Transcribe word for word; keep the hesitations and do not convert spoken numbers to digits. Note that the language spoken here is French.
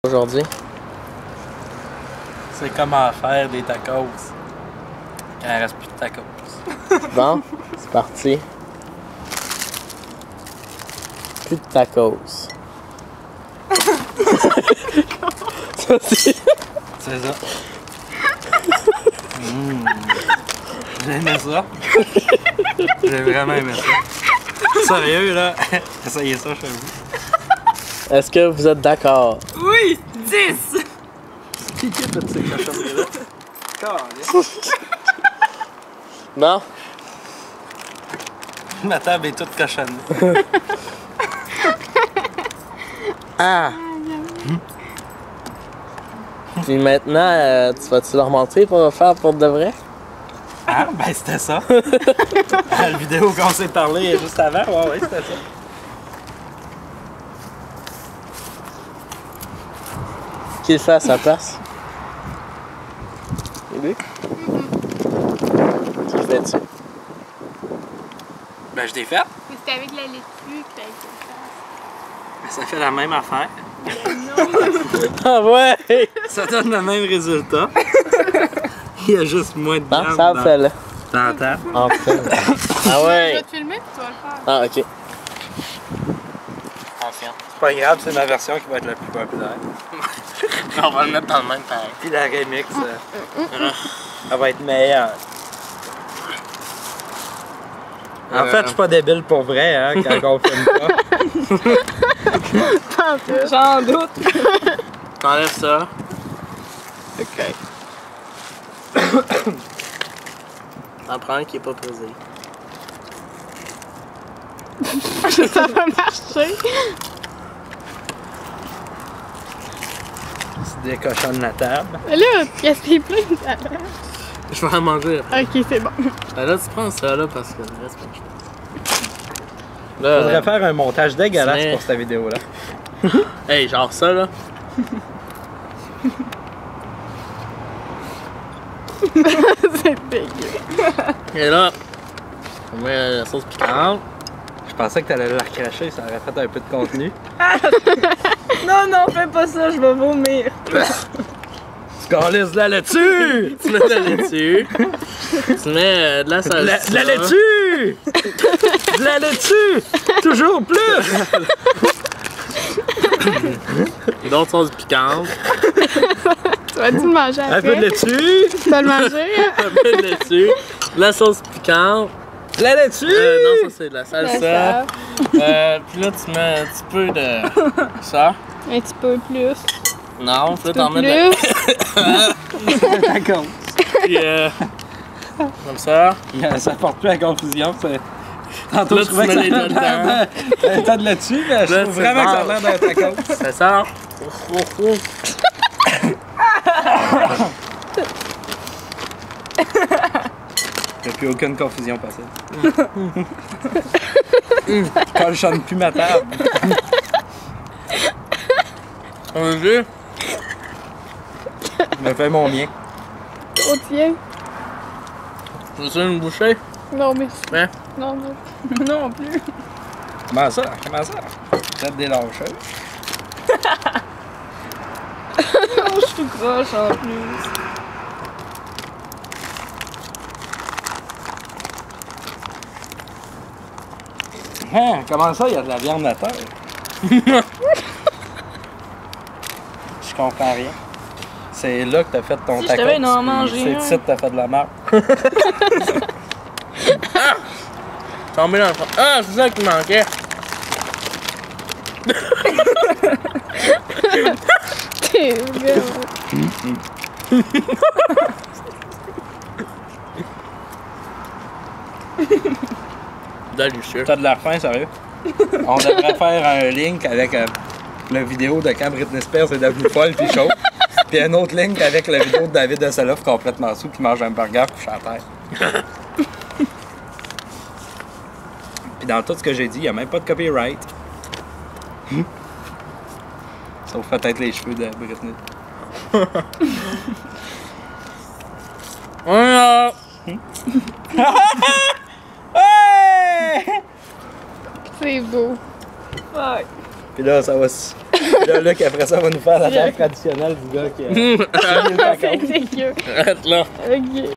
Aujourd'hui, c'est comment faire des tacos quand il reste plus de tacos. bon, c'est parti. Plus de tacos. Ça, c'est... C'est ça. Mmh. J'ai aimé ça. J'ai vraiment aimé ça. Sérieux, là? Essayez ça chez vous. Est-ce que vous êtes d'accord? Oui! dix! Qui qui a toutes ces cochonneries-là? Non? Ma table est toute cochonne. Ah! Puis maintenant, euh, tu vas-tu leur montrer pour le faire pour de vrai? Ah, ben c'était ça. La vidéo qu'on s'est parlé juste avant, ouais, ouais, c'était ça. Qui le fait à sa place? Lui? Qui le fait-tu? Ben je l'ai fait. Mais c'était avec la laitue que t'as été Mais ça fait la même affaire. Ah ouais! Ça donne le même résultat. Il y a juste moins de Non, viande ça dans, fait là. dans la table. Enfin. Ah Je ouais! vais te filmer puis tu vas le faire. Ah ok. Confiant. C'est pas grave, c'est ma version qui va être la plus populaire. On va le mettre dans le même pareil. Puis la remix, euh, elle va être meilleure. En fait, je suis pas débile pour vrai, hein, quand on filme pas. J'en doute. T'enlèves ça. Ok. T'en prends un qui est pas pesé. Ça va marcher. Tu décochonnes la table. Mais là, qu'est-ce qui est plein de talent? Je vais en manger après. Ok, c'est bon. Ben là, tu prends ça là parce que le reste, pas de Faudrait Là, faire un montage dégueulasse mais- pour cette vidéo-là. hey, genre ça là. C'est dégueu. Et là, on met la sauce piquante. Je pensais que t'allais la recracher, ça aurait fait un peu de contenu. Non, non, fais pas ça, je vais vomir. Tu calisses de la laitue! Tu mets de la laitue. Tu mets euh, de la De salsa. la, de la laitue! De la laitue! Toujours plus! D'autres sauces piquantes. Tu vas-tu le manger après? Un peu de laitue! Tu vas le manger? Un peu de laitue. De la sauce piquante. De la laitue! Euh, non, ça c'est de la salsa. Ça. Euh, puis là, tu mets un petit peu de ça. Un petit peu plus. Non, puis là, Un t'en peu mets de plus. D'accord. Puis, euh, comme ça. Ça porte plus à confusion. c'est- Tantôt, Là, je trouvais tu que mets ça les deux avait l'air d'un tas de laitue, mais je Là, trouve c'est vraiment que ça a bon. l'air d'un taco. C'est ça. Il n'y a plus aucune confusion possible. Quand je sonne plus ma table. On a vu? Je me fais mon mien. Oh, tiens. Tu veux une bouchée? Non, merci. Hein? Non, non. Non plus. Comment ça? Comment ça? Peut-être des lâcheurs. Oh, je suis tout croche en plus. Hein? Comment ça, il y a de la viande à terre? Je comprends rien. C'est là que t'as fait ton Si je taco. t'avais en manger C'est un. ici que t'as fait de la merde. Tombé dans le fond. Ah, c'est ça qui manquait. T'es bien. Délicieux. T'as de la faim, sérieux? On devrait faire un link avec euh, la vidéo de quand Britney Spears est devenue folle puis chaud. Puis un autre link avec la vidéo de David Hasselhoff complètement sous qui mange un burger couché à terre. Puis dans tout ce que j'ai dit, il n'y a même pas de copyright. Sauf peut-être les cheveux de Britney. Voilà. Hey! C'est beau. Fuck. Puis là, ça va. s- Là, Luc, après ça, va nous faire la table traditionnelle du gars qui a. C'est dégueu. Arrête là. Ok.